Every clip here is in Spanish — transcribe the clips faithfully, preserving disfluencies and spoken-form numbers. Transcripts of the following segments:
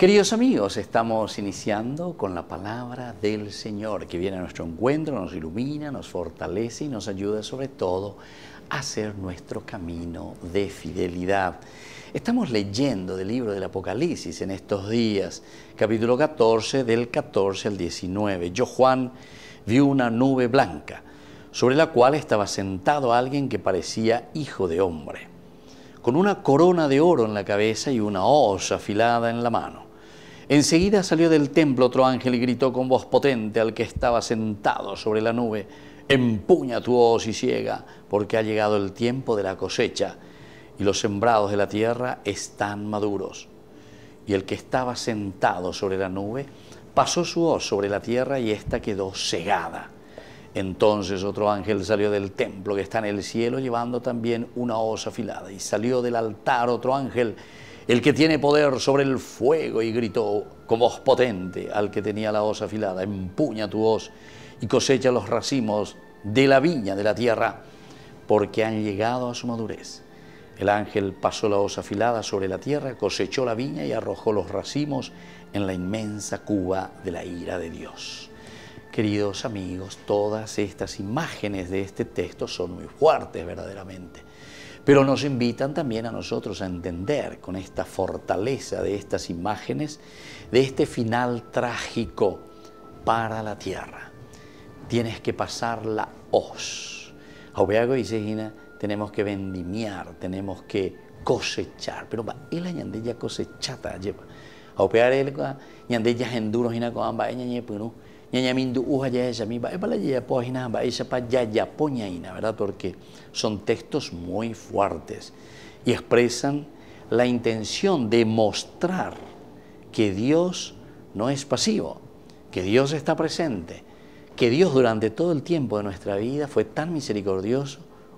Queridos amigos, estamos iniciando con la palabra del Señor que viene a nuestro encuentro, nos ilumina, nos fortalece y nos ayuda sobre todo a hacer nuestro camino de fidelidad. Estamos leyendo del libro del Apocalipsis en estos días, capítulo catorce, del catorce al diecinueve. Yo, Juan, vi una nube blanca, sobre la cual estaba sentado alguien que parecía hijo de hombre, con una corona de oro en la cabeza y una hoz afilada en la mano. Enseguida salió del templo otro ángel y gritó con voz potente al que estaba sentado sobre la nube: empuña tu hoz y siega, porque ha llegado el tiempo de la cosecha, y los sembrados de la tierra están maduros. Y el que estaba sentado sobre la nube pasó su hoz sobre la tierra, y ésta quedó segada. Entonces otro ángel salió del templo que está en el cielo, llevando también una hoz afilada, y salió del altar otro ángel, el que tiene poder sobre el fuego, y gritó con voz potente al que tenía la hoz afilada: empuña tu hoz y cosecha los racimos de la viña de la tierra, porque han llegado a su madurez. El ángel pasó la hoz afilada sobre la tierra, cosechó la viña y arrojó los racimos en la inmensa cuba de la ira de Dios. Queridos amigos, todas estas imágenes de este texto son muy fuertes verdaderamente, pero nos invitan también a nosotros a entender con esta fortaleza de estas imágenes, de este final trágico para la tierra. Tienes que pasar la hoz. Aubeago y Sejina, tenemos que vendimiar, tenemos que cosechar, pero va, el añandella cosechata lleva. Aupear el ñandella enduro hina con amba ñañe punu. ¿Verdad? Porque son textos muy fuertes y expresan la intención de mostrar que Dios no es pasivo, que Dios está presente, que Dios durante todo el tiempo de nuestra vida fue tan misericordioso,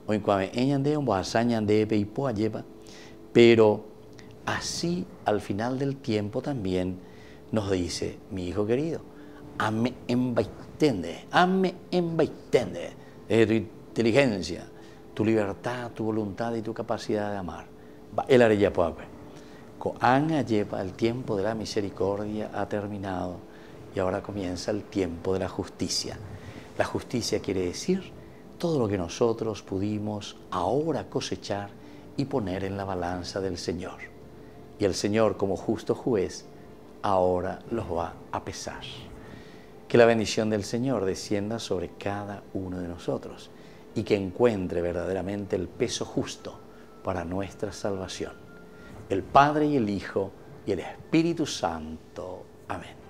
pero así al final del tiempo también nos dice: mi hijo querido, hazme embaitende, hazme embaitende desde tu inteligencia, tu libertad, tu voluntad y tu capacidad de amar. El areya pobre. El tiempo de la misericordia ha terminado y ahora comienza el tiempo de la justicia. La justicia quiere decir todo lo que nosotros pudimos ahora cosechar y poner en la balanza del Señor. Y el Señor, como justo juez, ahora los va a pesar. Que la bendición del Señor descienda sobre cada uno de nosotros y que encuentre verdaderamente el peso justo para nuestra salvación. El Padre y el Hijo y el Espíritu Santo. Amén.